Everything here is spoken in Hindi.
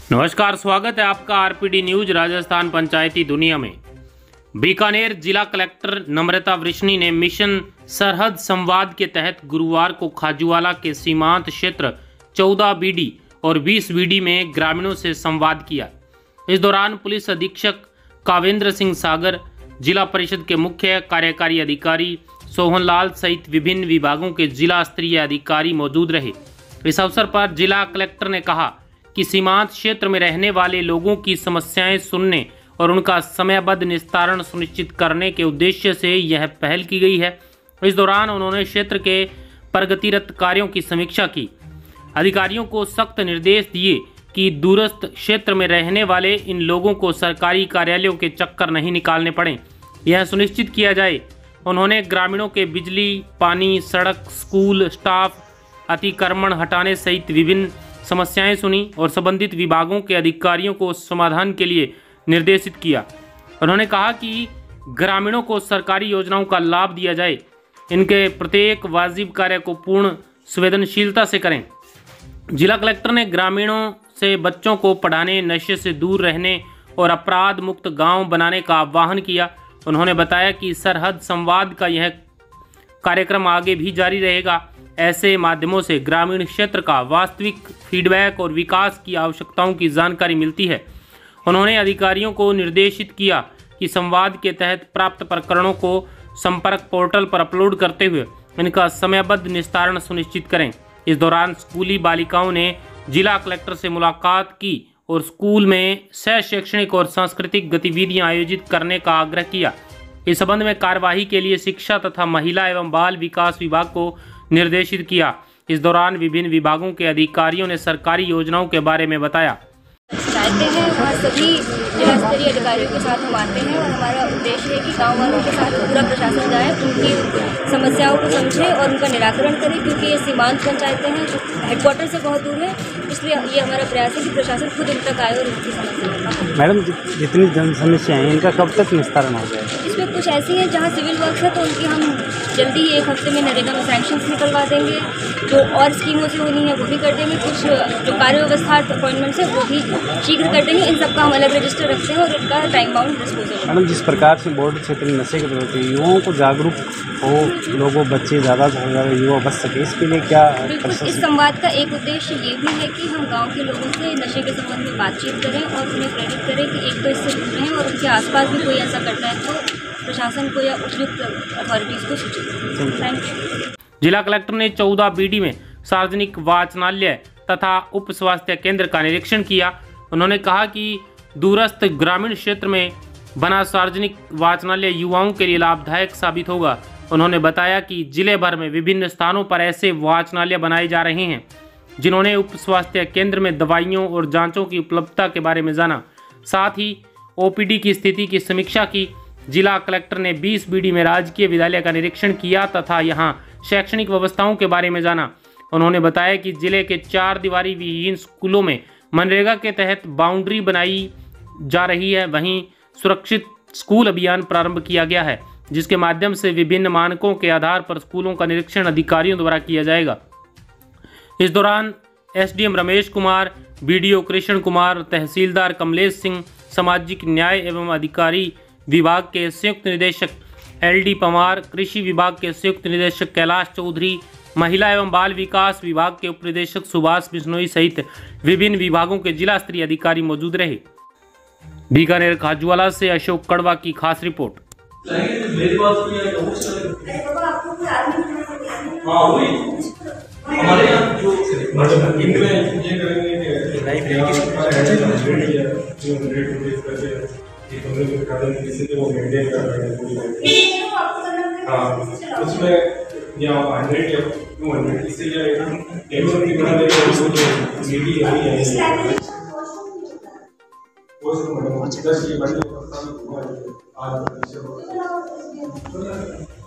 नमस्कार, स्वागत है आपका आरपीडी न्यूज राजस्थान पंचायती दुनिया में। बीकानेर जिला कलेक्टर नम्रता वृष्णी ने मिशन सरहद संवाद के तहत गुरुवार को खाजूवाला के सीमांत क्षेत्र 14 बीडी और 20 बीडी में ग्रामीणों से संवाद किया। इस दौरान पुलिस अधीक्षक कावेंद्र सिंह सागर, जिला परिषद के मुख्य कार्यकारी अधिकारी सोहनलाल सहित विभिन्न विभागों के जिला स्तरीय अधिकारी मौजूद रहे। इस अवसर पर जिला कलेक्टर ने कहा कि सीमांत क्षेत्र में रहने वाले लोगों की समस्याएं सुनने और उनका समयबद्ध निस्तारण सुनिश्चित करने के उद्देश्य से यह पहल की गई है। इस दौरान उन्होंने क्षेत्र के प्रगतिरत कार्यों की समीक्षा की। अधिकारियों को सख्त निर्देश दिए कि दूरस्थ क्षेत्र में रहने वाले इन लोगों को सरकारी कार्यालयों के चक्कर नहीं निकालने पड़े, यह सुनिश्चित किया जाए। उन्होंने ग्रामीणों के बिजली, पानी, सड़क, स्कूल, स्टाफ अतिक्रमण हटाने सहित विभिन्न समस्याएं सुनी और संबंधित विभागों के अधिकारियों को समाधान के लिए निर्देशित किया। उन्होंने कहा कि ग्रामीणों को सरकारी योजनाओं का लाभ दिया जाए, इनके प्रत्येक वाजिब कार्य को पूर्ण संवेदनशीलता से करें। जिला कलेक्टर ने ग्रामीणों से बच्चों को पढ़ाने, नशे से दूर रहने और अपराध मुक्त गांव बनाने का आह्वान किया। उन्होंने बताया कि सरहद संवाद का यह कार्यक्रम आगे भी जारी रहेगा। ऐसे माध्यमों से ग्रामीण क्षेत्र का वास्तविक फीडबैक और विकास की आवश्यकताओं की जानकारी मिलती है। उन्होंने अधिकारियों को निर्देशित किया कि संवाद के तहत प्राप्त प्रकरणों को संपर्क पोर्टल पर अपलोड करते हुए इनका समयबद्ध निस्तारण सुनिश्चित करें। इस दौरान स्कूली बालिकाओं ने जिला कलेक्टर से मुलाकात की और स्कूल में सह शैक्षणिक और सांस्कृतिक गतिविधियां आयोजित करने का आग्रह किया। इस संबंध में कार्यवाही के लिए शिक्षा तथा महिला एवं बाल विकास विभाग को निर्देशित किया। इस दौरान विभिन्न विभागों के अधिकारियों ने सरकारी योजनाओं के बारे में बताया। चाहते हैं और सभी जिला स्तरीय अधिकारियों के साथ हम आते हैं और हमारा उद्देश्य है कि गांव वालों के साथ पूरा प्रशासन जाए, उनकी समस्याओं को समझे और उनका निराकरण करे, क्योंकि ये सीमांत पंचायतें हैं जो हेडक्वार्टर से बहुत दूर है। इसलिए ये हमारा प्रयास है कि प्रशासन खुद उन तक आए और उनकी समस्या। मैडम, जितनी जन समस्याएं हैं इनका कब तक निस्तारण हो जाएगा? इसमें कुछ ऐसी हैं जहाँ सिविल वर्क है तो उनकी हम जल्दी ही 1 हफ्ते में नरेगा में सैंक्शंस निकलवा देंगे। जो और स्कीमों से होनी है वो भी कर देंगे। कुछ जो कार्य व्यवस्था अपॉइंटमेंट्स है वो भी शीघ्र कर देंगे। इन सबका हम अलग रजिस्टर रखते हैं और इनका टाइम बाउंड डिस्पोजल। मैडम, जिस प्रकार से बॉर्डर क्षेत्र में नशे के प्रति युवाओं को जागरूक हो, लोगों बच्चे ज़्यादा से ज़्यादा युवा बच सके, इसके लिए क्या? बिल्कुल, इस संवाद का एक उद्देश्य ये भी है कि हम गाँव के लोगों से नशे के संबंध में बातचीत करें और उन्हें प्रेरित करें कि एक तो इससे दूर रहें और उनके आसपास भी कोई ऐसा करता है तो प्रशासन को या उपयुक्त अथॉरिटीज़ को सूचित करें। Thank you. जिला कलेक्टर ने 14 बीडी में सार्वजनिक वाचनालय तथा उप स्वास्थ्य केंद्र का निरीक्षण किया। उन्होंने कहा कि दूरस्थ ग्रामीण क्षेत्र में बना सार्वजनिक वाचनालय युवाओं के लिए लाभदायक साबित होगा। उन्होंने बताया कि जिले भर में विभिन्न स्थानों पर ऐसे वाचनालय बनाए जा रहे हैं। जिन्होंने उप स्वास्थ्य केंद्र में दवाइयों और जांचों की उपलब्धता के बारे में जाना, साथ ही ओपीडी की स्थिति की समीक्षा की। जिला कलेक्टर ने 20 बीडी में राजकीय विद्यालय का निरीक्षण किया तथा यहां शैक्षणिक व्यवस्थाओं के बारे में जाना। उन्होंने बताया कि जिले के 4 दीवारी विहीन स्कूलों में मनरेगा के तहत बाउंड्री बनाई जा रही है। वहीं सुरक्षित स्कूल अभियान प्रारंभ किया गया है, जिसके माध्यम से विभिन्न मानकों के आधार पर स्कूलों का निरीक्षण अधिकारियों द्वारा किया जाएगा। इस दौरान एसडीएम रमेश कुमार, बीडीओ कृष्ण कुमार, तहसीलदार कमलेश सिंह, सामाजिक न्याय एवं अधिकारी विभाग के संयुक्त निदेशक एलडी पवार, कृषि विभाग के संयुक्त निदेशक कैलाश चौधरी, महिला एवं बाल विकास विभाग के उप निदेशक सुभाष बिश्नोई सहित विभिन्न विभागों के जिला स्तरीय अधिकारी मौजूद रहे। बीकानेर खाजूवाला से अशोक कड़वा की खास रिपोर्ट। उसमें या 100 या 200 इससे या की बना देगा वो 10 ये बड़े